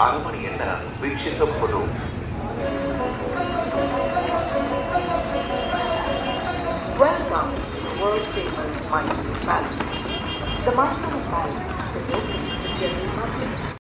ಅರಮನೆಯನ್ನ ವೀಕ್ಷಿಸಬಹುದು. Welcome to the world famous Mysore Palace. The Mysore Palace is open to general public.